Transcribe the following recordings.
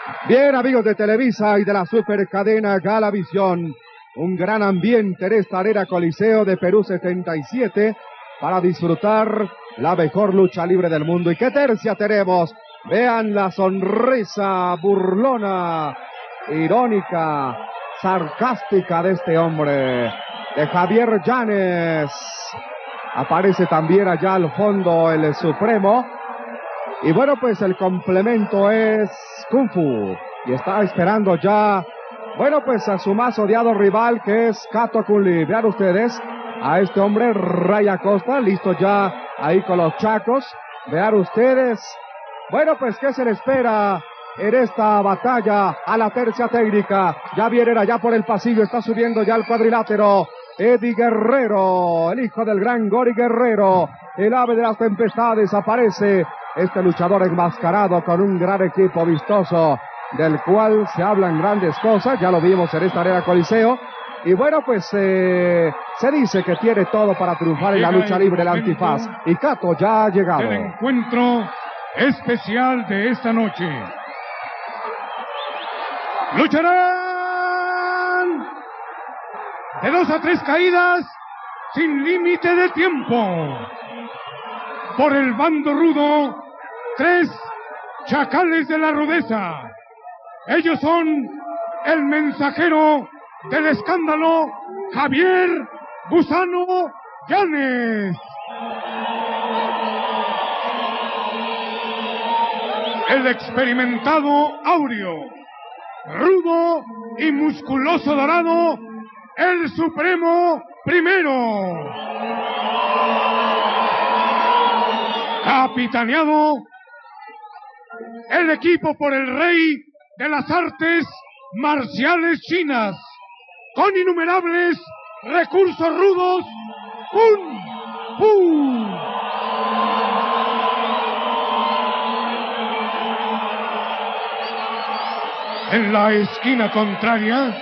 Bien, amigos de Televisa y de la supercadena Galavisión, un gran ambiente en esta arena Coliseo de Perú 77 para disfrutar la mejor lucha libre del mundo. ¿Y qué tercia tenemos? Vean la sonrisa burlona, irónica, sarcástica de este hombre, de Javier Llanes. Aparece también allá al fondo el Supremo. Y bueno, pues el complemento es Kung Fu. Y está esperando ya, bueno, pues a su más odiado rival, que es Kato Kun Lee. Vean ustedes a este hombre, Ray Acosta, listo ya ahí con los chacos. Vean ustedes. Bueno, pues ¿qué se le espera en esta batalla a la tercia técnica? Ya vienen allá por el pasillo, está subiendo ya al cuadrilátero Eddie Guerrero, el hijo del gran Gori Guerrero, el ave de las tempestades. Aparece este luchador enmascarado con un gran equipo vistoso, del cual se hablan grandes cosas, ya lo vimos en esta arena Coliseo. Y bueno, pues se dice que tiene todo para triunfar en la lucha libre, el Antifaz. Y Kato ya ha llegado. El encuentro especial de esta noche. Lucharán de 2 a 3 caídas sin límite de tiempo. Por el bando rudo, 3 chacales de la rudeza. Ellos son el mensajero del escándalo, Javier Gusano Llanes. El experimentado Aureo, rudo y musculoso dorado, el Supremo Primero. Capitaneado el equipo por el rey de las artes marciales chinas, con innumerables recursos rudos, Kung Fu. En la esquina contraria,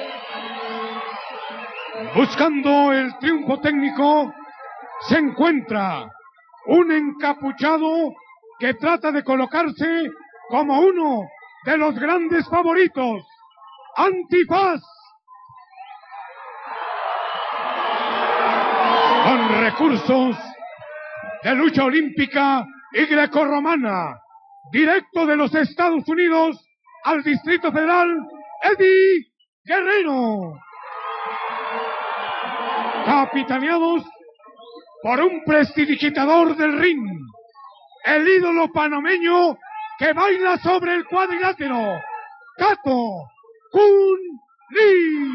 buscando el triunfo técnico, se encuentra un encapuchado que trata de colocarse como uno de los grandes favoritos, Antifaz. Con recursos de lucha olímpica y grecorromana, directo de los Estados Unidos al Distrito Federal, Eddie Guerrero. Capitaneados por un prestidigitador del ring, el ídolo panameño que baila sobre el cuadrilátero, Kato Kun Lee.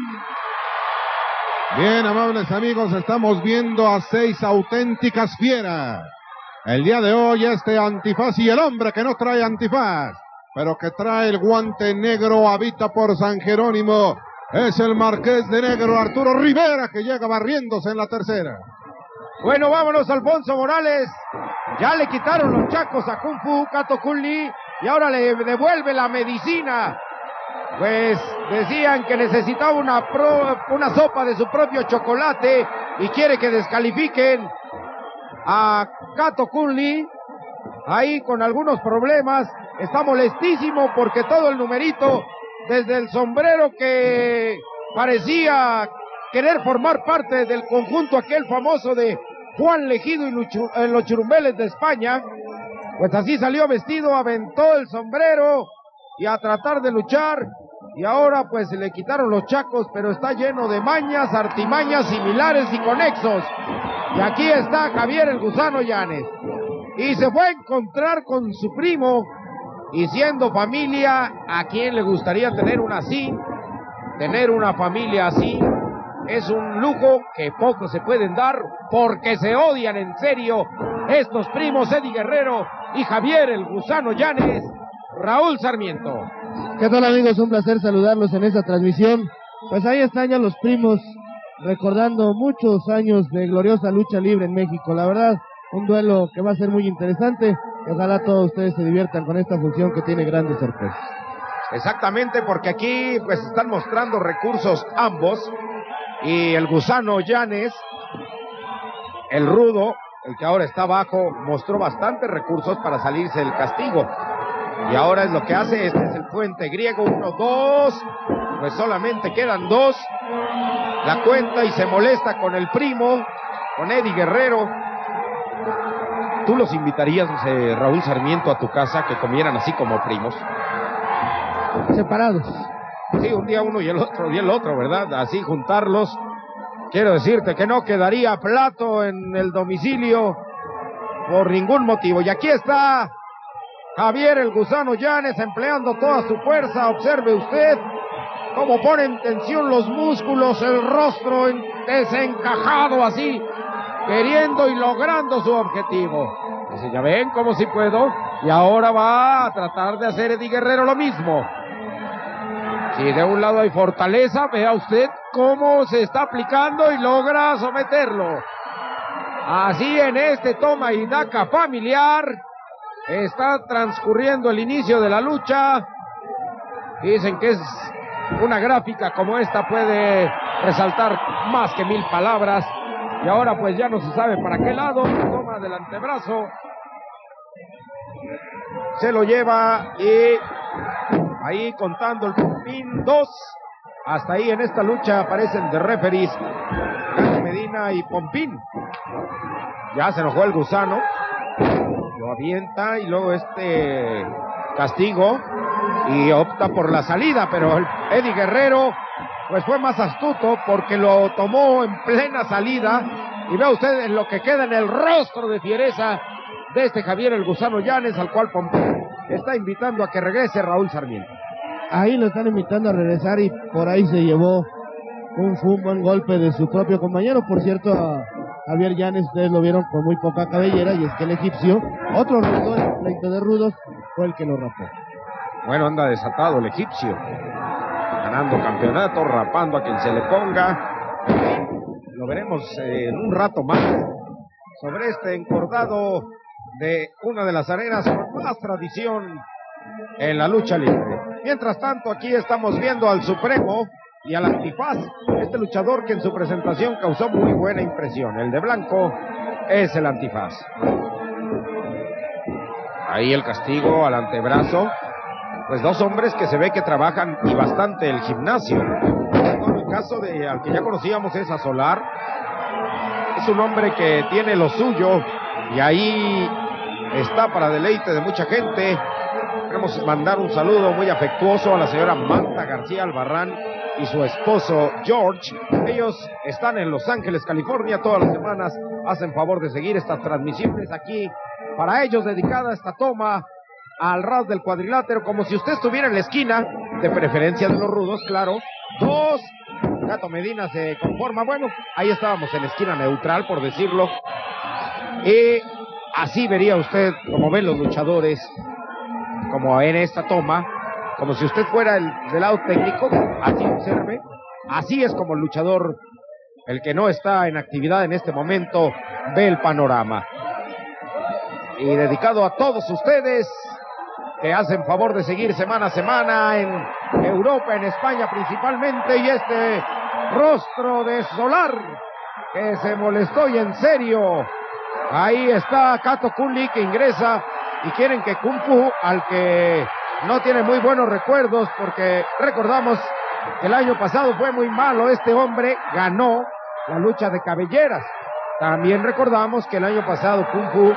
Bien, amables amigos, estamos viendo a 6 auténticas fieras. El día de hoy este Antifaz, y el hombre que no trae antifaz, pero que trae el guante negro, habita por San Jerónimo, es el Marqués de Negro, Arturo Rivera, que llega barriéndose en la tercera. Bueno, vámonos, Alfonso Morales. Ya le quitaron los chacos a Kung Fu, Kato Kun Lee, y ahora le devuelve la medicina. Pues decían que necesitaba una sopa de su propio chocolate y quiere que descalifiquen a Kato Kun Lee. Ahí con algunos problemas, está molestísimo porque todo el numerito, desde el sombrero que parecía querer formar parte del conjunto aquel famoso de Juan Legido y los Churumbeles de España, pues así salió vestido, aventó el sombrero y a tratar de luchar, y ahora pues se le quitaron los chacos, pero está lleno de mañas, artimañas similares y conexos. Y aquí está Javier el Gusano Llanes, y se fue a encontrar con su primo, y siendo familia, ¿a quién le gustaría tener una así? Tener una familia así es un lujo que pocos se pueden dar, porque se odian en serio estos primos, Eddie Guerrero y Javier el Gusano Llanes. Raúl Sarmiento. ¿Qué tal, amigos? Un placer saludarlos en esta transmisión. Pues ahí están ya los primos recordando muchos años de gloriosa lucha libre en México. La verdad, un duelo que va a ser muy interesante. Ojalá todos ustedes se diviertan con esta función que tiene grandes sorpresas. Exactamente, porque aquí pues están mostrando recursos ambos, y el Gusano Llanes, el rudo, el que ahora está abajo, mostró bastantes recursos para salirse del castigo. Y ahora es lo que hace, este es el puente griego, 1, 2, pues solamente quedan 2, la cuenta y se molesta con el primo, con Eddie Guerrero. ¿Tú los invitarías, Raúl Sarmiento, a tu casa que comieran así como primos? Separados. Sí, un día uno y el otro día el otro, ¿verdad? Así juntarlos. Quiero decirte que no quedaría plato en el domicilio por ningún motivo. Y aquí está Javier el Gusano Llanes empleando toda su fuerza. Observe usted cómo pone en tensión los músculos, el rostro desencajado así, queriendo y logrando su objetivo. Dice, ya ven cómo sí puedo. Y ahora va a tratar de hacer Eddie Guerrero lo mismo. Si de un lado hay fortaleza, vea usted cómo se está aplicando y logra someterlo. Así en este toma y daca familiar está transcurriendo el inicio de la lucha. Dicen que es una gráfica como esta puede resaltar más que 1000 palabras. Y ahora pues ya no se sabe para qué lado. Toma del antebrazo, se lo lleva y ahí contando el pin 2. Hasta ahí en esta lucha aparecen de referees Gato Medina y Pompín. Ya se enojó el Gusano, lo avienta y luego castigo y opta por la salida, pero el Eddie Guerrero pues fue más astuto porque lo tomó en plena salida. Y vea usted en lo que queda en el rostro de fiereza de Javier el Gusano Llanes, al cual Pompín está invitando a que regrese Raúl Sarmiento. Ahí lo están invitando a regresar y por ahí se llevó un buen golpe de su propio compañero. Por cierto, a Javier Llanes ustedes lo vieron con muy poca cabellera, y es que el egipcio, otro rudo, el pleito de rudos, fue el que lo rapó. Bueno, anda desatado el egipcio, ganando campeonato, rapando a quien se le ponga. Lo veremos en un rato más sobre este encordado de una de las arenas con más tradición en la lucha libre. Mientras tanto, aquí estamos viendo al Supremo y al Antifaz, este luchador que en su presentación causó muy buena impresión. El de blanco es el Antifaz. Ahí el castigo al antebrazo. Pues dos hombres que se ve que trabajan y bastante el gimnasio. En el caso de al que ya conocíamos es a Solar. Es un hombre que tiene lo suyo y ahí está para deleite de mucha gente. Queremos mandar un saludo muy afectuoso a la señora Marta García Albarrán y su esposo George. Ellos están en Los Ángeles, California, todas las semanas hacen favor de seguir estas transmisiones aquí. Para ellos dedicada esta toma al ras del cuadrilátero, como si usted estuviera en la esquina, de preferencia de los rudos, claro. 2, Gato Medina se conforma, bueno, ahí estábamos en la esquina neutral, por decirlo. Y así vería usted, como ven los luchadores, como en esta toma, como si usted fuera el del lado técnico, así observe, así es como el luchador, el que no está en actividad en este momento, ve el panorama. Y dedicado a todos ustedes que hacen favor de seguir semana a semana en Europa, en España principalmente, y este rostro de Solar que se molestó y en serio. Ahí está Kato Kunli que ingresa y quieren que Kung Fu, al que no tiene muy buenos recuerdos porque recordamos que el año pasado fue muy malo, este hombre ganó la lucha de cabelleras. También recordamos que el año pasado Kung Fu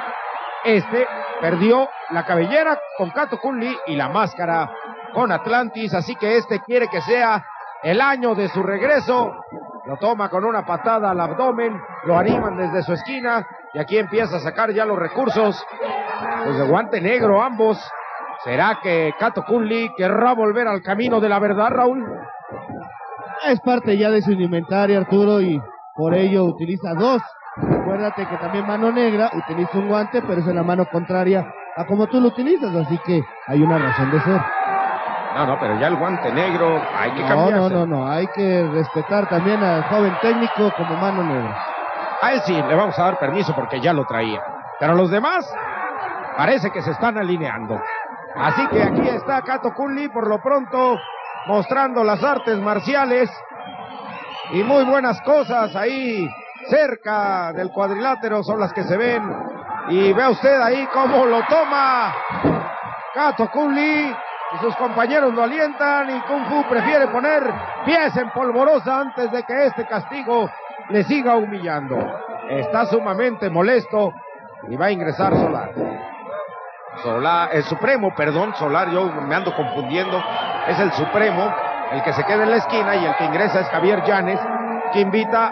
perdió la cabellera con Kato Kunli y la máscara con Atlantis, así que quiere que sea el año de su regreso. Lo toma con una patada al abdomen, lo animan desde su esquina y aquí empieza a sacar ya los recursos pues de guante negro ambos. ¿Será que Kato Kunli querrá volver al camino de la verdad, Raúl? Es parte ya de su indumentaria, Arturo, y por ello utiliza dos. Acuérdate que también Mano Negra utiliza un guante, pero es en la mano contraria a como tú lo utilizas, así que hay una razón de ser. No, pero ya el guante negro hay que cambiarse. No, hay que respetar también al joven técnico como Mano Negra. A él sí, le vamos a dar permiso porque ya lo traía. Pero los demás parece que se están alineando. Así que aquí está Kato Kunli por lo pronto mostrando las artes marciales y muy buenas cosas ahí cerca del cuadrilátero son las que se ven. Y vea usted ahí cómo lo toma Cato Kunli y sus compañeros lo alientan y Kung Fu prefiere poner pies en polvorosa antes de que este castigo le siga humillando. Está sumamente molesto y va a ingresar Solar. El Supremo, perdón, Solar, yo me ando confundiendo. Es el Supremo el que se queda en la esquina y el que ingresa es Javier Llanes, que invita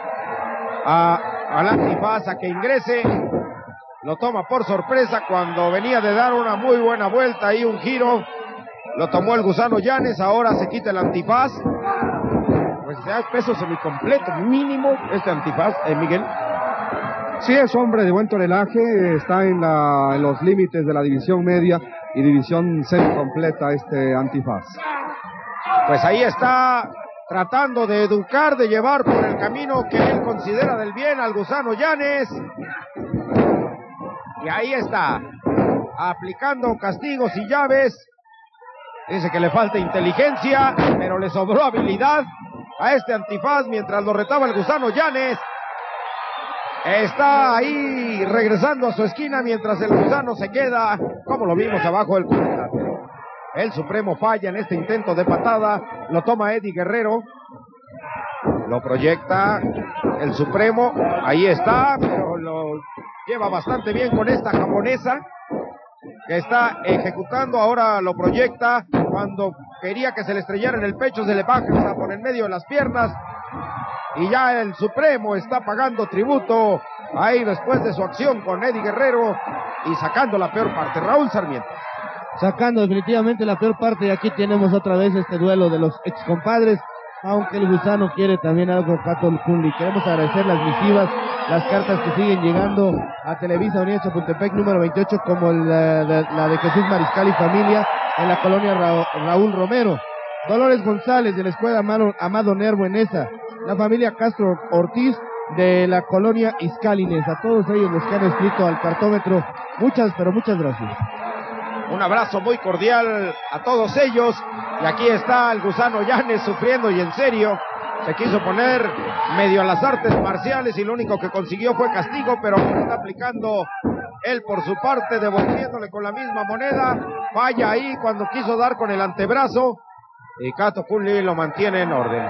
al Antifaz a que ingrese. Lo toma por sorpresa cuando venía de dar una muy buena vuelta y un giro. Lo tomó el Gusano Llanes, ahora se quita el Antifaz. Pues ya es peso semicompleto, mínimo este Antifaz, Miguel. Sí, es hombre de buen tonelaje, está en los límites de la división media y división semicompleta este Antifaz. Pues ahí está tratando de educar, de llevar por el camino que él considera del bien al Gusano Llanes. Y ahí está, aplicando castigos y llaves. Dice que le falta inteligencia, pero le sobró habilidad a este Antifaz mientras lo retaba el Gusano Llanes. Está ahí regresando a su esquina mientras el Gusano se queda, como lo vimos abajo del cuadrilátero. El Supremo falla en este intento de patada, lo toma Eddie Guerrero, lo proyecta el Supremo, ahí está, pero lo lleva bastante bien con esta japonesa que está ejecutando. Ahora lo proyecta, cuando quería que se le estrellara en el pecho se le baja por en medio de las piernas y ya el Supremo está pagando tributo ahí después de su acción con Eddie Guerrero y sacando la peor parte. Raúl Sarmiento. Sacando definitivamente la peor parte, y aquí tenemos otra vez este duelo de los excompadres, aunque el Gusano quiere también algo de Cato Kunli. Queremos agradecer las misivas, las cartas que siguen llegando a Televisa Unidad Chapultepec número 28, como la de Jesús Mariscal y familia en la colonia Raúl Romero. Dolores González de la escuela Amado Nervo en esa, la familia Castro Ortiz de la colonia Iscálines, a todos ellos los que han escrito al cartómetro, muchas, pero muchas gracias. Un abrazo muy cordial a todos ellos. Y aquí está el Gusano Llanes sufriendo y en serio. Se quiso poner medio a las artes marciales y lo único que consiguió fue castigo, pero está aplicando él por su parte, devolviéndole con la misma moneda. Falla ahí cuando quiso dar con el antebrazo y Cato Kunli lo mantiene en orden.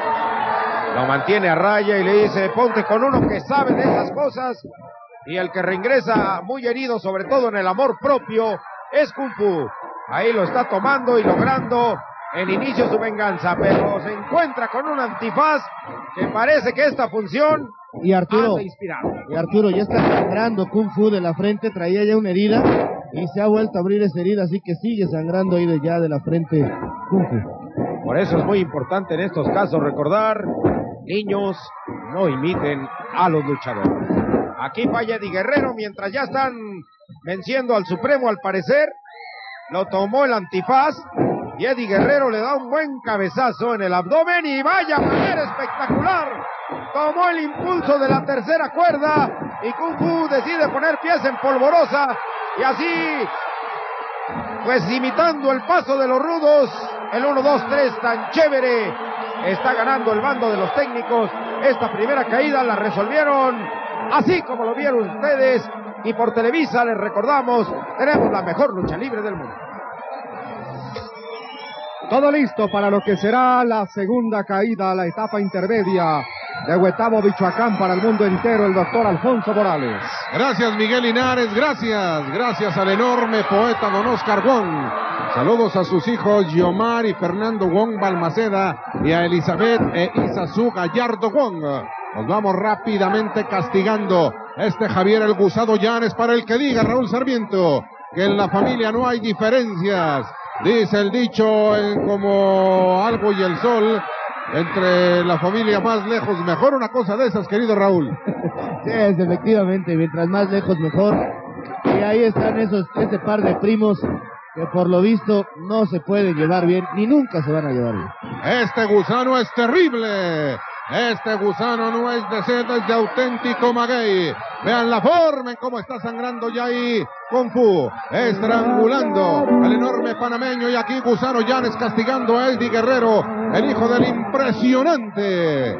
Lo mantiene a raya y le dice: ponte con uno que sabe de esas cosas. Y el que reingresa muy herido, sobre todo en el amor propio, es Kung Fu. Ahí lo está tomando y logrando el inicio de su venganza, pero se encuentra con un Antifaz que parece que esta función y Arturo ya está sangrando Kung Fu de la frente, traía ya una herida y se ha vuelto a abrir esa herida, así que sigue sangrando ahí ya de la frente Kung Fu. Por eso es muy importante en estos casos recordar: niños, no imiten a los luchadores. Aquí falla Eddie Guerrero mientras ya están venciendo al Supremo, al parecer. Lo tomó el Antifaz y Eddie Guerrero le da un buen cabezazo en el abdomen y vaya manera espectacular. Tomó el impulso de la tercera cuerda y Kung Fu decide poner pies en polvorosa y así, pues imitando el paso de los rudos, el 1, 2, 3 tan chévere, está ganando el bando de los técnicos. Esta primera caída la resolvieron así como lo vieron ustedes. Y por Televisa les recordamos, tenemos la mejor lucha libre del mundo. Todo listo para lo que será la segunda caída, la etapa intermedia de Huetamo Michoacán para el mundo entero, el doctor Alfonso Morales. Gracias Miguel Linares, gracias al enorme poeta don Oscar Wong. Saludos a sus hijos Giomar y Fernando Wong Balmaceda y a Elizabeth e Isasu Gallardo Wong. Nos vamos rápidamente castigando Javier el Gusano Llanes, para el que diga Raúl Sarmiento que en la familia no hay diferencias. Dice el dicho como algo y el sol, entre la familia más lejos mejor, una cosa de esas, querido Raúl. Sí, efectivamente, mientras más lejos mejor. Y ahí están ese par de primos que por lo visto no se pueden llevar bien, ni nunca se van a llevar bien. Este gusano es terrible. Este gusano no es de seda, es de auténtico maguey. Vean la forma en cómo está sangrando ya ahí Kung Fu, estrangulando al enorme panameño. Y aquí Gusano Llanes castigando a Eddie Guerrero, el hijo del impresionante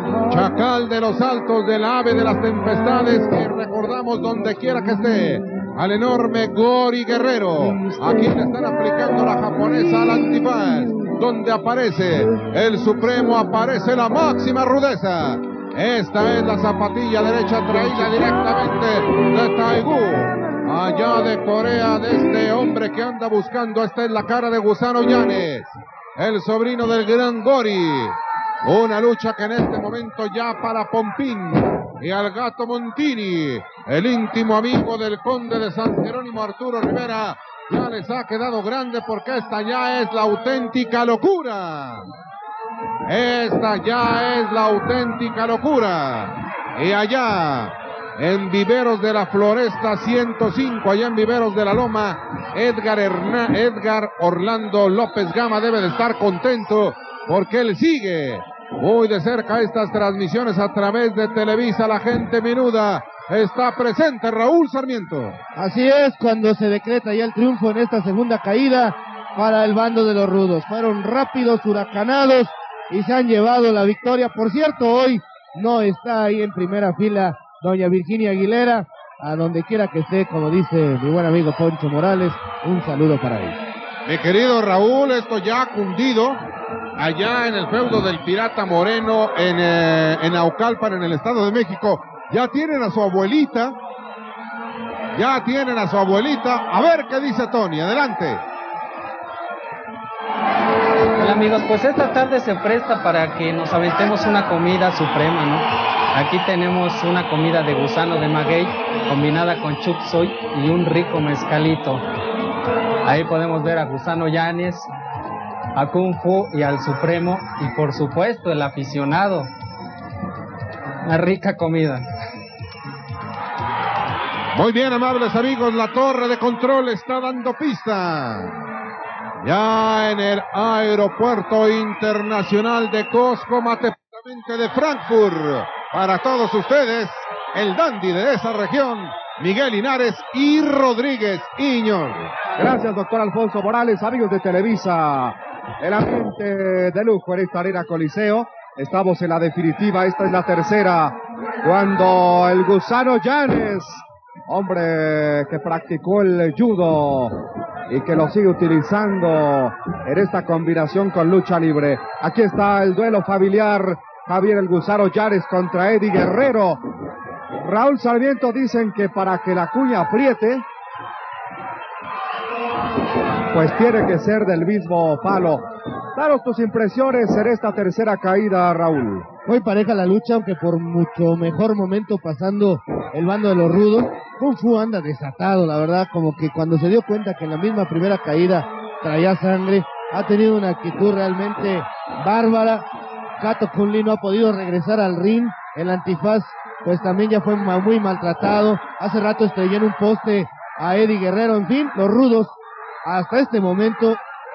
Chacal de los Altos, del ave de las tempestades, que recordamos donde quiera que esté, al enorme Gori Guerrero, a quien le están aplicando la japonesa al antifaz, donde aparece el Supremo, aparece la máxima rudeza. Esta es la zapatilla derecha traída directamente de Taegu, allá de Corea, de este hombre que anda buscando. Esta es la cara de Gusano Yanes, el sobrino del gran Gori. Una lucha que en este momento ya para Pompín y al Gato Montini, el íntimo amigo del conde de San Jerónimo Arturo Rivera, ya les ha quedado grande, porque esta ya es la auténtica locura. Esta ya es la auténtica locura. Y allá, en Viveros de la Floresta 105, allá en Viveros de la Loma, Edgar Orlando López Gama debe de estar contento, porque él sigue muy de cerca estas transmisiones a través de Televisa. La gente menuda está presente, Raúl Sarmiento. Así es, cuando se decreta ya el triunfo en esta segunda caída para el bando de los rudos. Fueron rápidos, huracanados y se han llevado la victoria. Por cierto, hoy no está ahí en primera fila doña Virginia Aguilera, a donde quiera que esté, como dice mi buen amigo Poncho Morales, un saludo para él. Mi querido Raúl, esto ya ha cundido allá en el feudo del Pirata Moreno, en Naucalpan, en el Estado de México. Ya tienen a su abuelita, a ver qué dice Tony, adelante. Hola amigos, pues esta tarde se presta para que nos aventemos una comida suprema, ¿no? Aquí tenemos una comida de gusano de maguey combinada con chup suey y un rico mezcalito. Ahí podemos ver a Gusano Yanes, a Kung Fu y al Supremo, y por supuesto el aficionado. Una rica comida. Muy bien, amables amigos, la torre de control está dando pista. Ya en el aeropuerto internacional de Coscomatepec de Frankfurt, para todos ustedes, el dandy de esa región, Miguel Linares y Rodríguez Iñor. Gracias, doctor Alfonso Morales. Amigos de Televisa, el ambiente de lujo en esta arena Coliseo. Estamos en la definitiva, esta es la tercera, cuando el Gusano Yanes, hombre que practicó el judo y que lo sigue utilizando en esta combinación con lucha libre. Aquí está el duelo familiar, Javier el Gusano Yanes contra Eddie Guerrero. Raúl Sarmiento, dicen que para que la cuña apriete, pues tiene que ser del mismo palo. Danos tus impresiones en esta tercera caída, Raúl. Muy pareja la lucha, aunque por mucho mejor momento pasando el bando de los rudos. Kung Fu anda desatado, la verdad, como que cuando se dio cuenta que en la misma primera caída traía sangre, ha tenido una actitud realmente bárbara. Kato Kun Lee no ha podido regresar al ring. El antifaz pues también ya fue muy maltratado. Hace rato estrelló en un poste a Eddie Guerrero. En fin, los rudos hasta este momento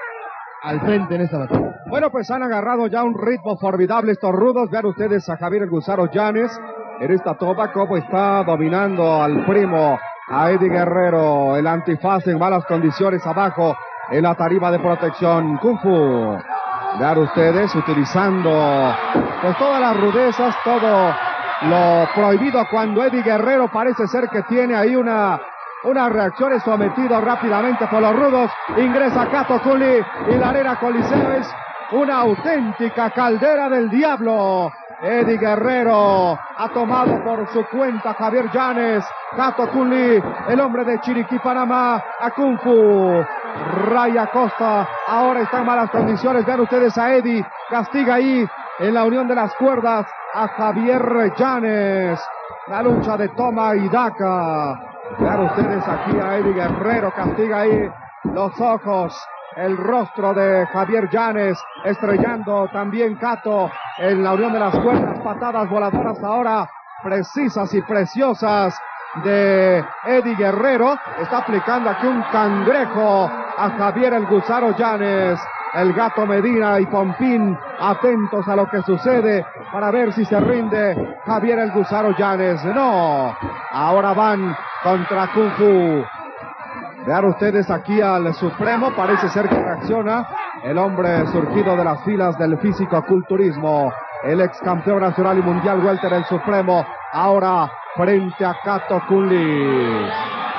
al frente en esta batalla. Bueno, pues han agarrado ya un ritmo formidable estos rudos. Vean ustedes a Javier el Gusano Yanes en esta toma, cómo está dominando al primo, a Eddie Guerrero. El antifaz en malas condiciones abajo en la tarima de protección. Kung Fu. Vean ustedes utilizando pues todas las rudezas, todo lo prohibido, cuando Eddie Guerrero parece ser que tiene ahí una reacción, es sometido rápidamente por los rudos. Ingresa Kato Kun Lee y la arena Coliseo es una auténtica caldera del diablo. Eddie Guerrero ha tomado por su cuenta Javier Yanes. Kato Kun Lee, el hombre de Chiriquí, Panamá, a Kung Fu. Ray Acosta ahora está en malas condiciones. Vean ustedes a Eddie, castiga ahí en la unión de las cuerdas a Javier Yanes. La lucha de toma y daca. Vean ustedes aquí a Eddie Guerrero, castiga ahí los ojos, el rostro de Javier Yanes, estrellando también Kato en la unión de las cuerdas. Patadas voladoras ahora precisas y preciosas de Eddie Guerrero. Está aplicando aquí un cangrejo a Javier el Gusano Yanes. El Gato Medina y Pompín atentos a lo que sucede para ver si se rinde Javier el Gusano Yanes. No, ahora van contra Kung Fu. Vean ustedes aquí al Supremo, parece ser que reacciona el hombre surgido de las filas del físico-culturismo, el ex campeón nacional y mundial welter, el Supremo, ahora frente a Kato Kun Lee.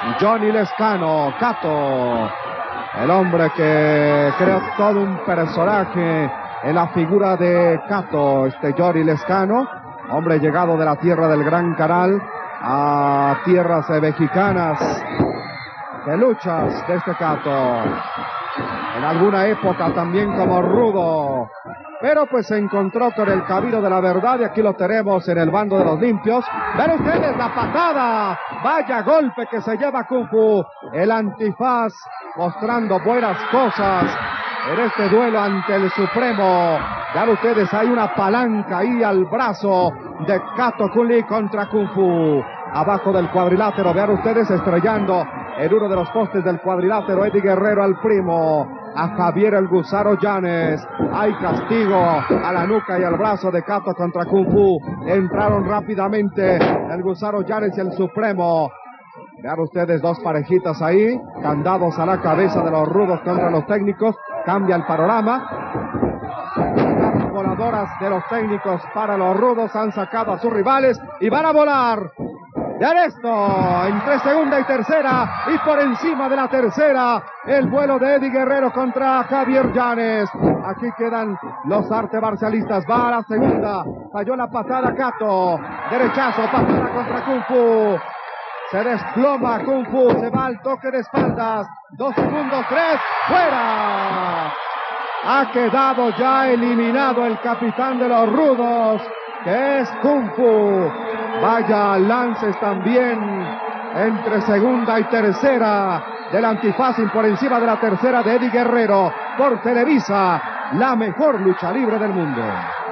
Johnny Lescano, Cato, el hombre que creó todo un personaje en la figura de Cato, Johnny Lescano, hombre llegado de la tierra del Gran Canal a tierras mexicanas, de luchas de Cato, en alguna época también como rudo, pero pues se encontró con el camino de la verdad y aquí lo tenemos en el bando de los limpios. Ven ustedes la patada, vaya golpe que se lleva Kung Fu, el Antifaz mostrando buenas cosas en este duelo ante el Supremo. Vean ustedes, hay una palanca ahí al brazo de Cato Kun Lee contra Kung Fu. Abajo del cuadrilátero, vean ustedes estrellando en uno de los postes del cuadrilátero Eddie Guerrero al primo, a Javier el Gusano Llanes. Hay castigo a la nuca y al brazo de Cato contra Kung Fu. Entraron rápidamente el Gusano Llanes y el Supremo. Vean ustedes dos parejitas ahí, candados a la cabeza de los rudos contra los técnicos. Cambia el panorama. Las voladoras de los técnicos para los rudos han sacado a sus rivales y van a volar. Vean esto, entre segunda y tercera, y por encima de la tercera, el vuelo de Eddie Guerrero contra Javier Llanes. Aquí quedan los artes marcialistas. Va a la segunda, falló la patada Cato, derechazo, patada contra Kung Fu. Se desploma Kung Fu, se va al toque de espaldas. 2 segundos, 3, ¡fuera! Ha quedado ya eliminado el capitán de los rudos, que es Kung Fu. Vaya lances también entre segunda y tercera del Antifaz, por encima de la tercera de Eddie Guerrero, por Televisa, la mejor lucha libre del mundo.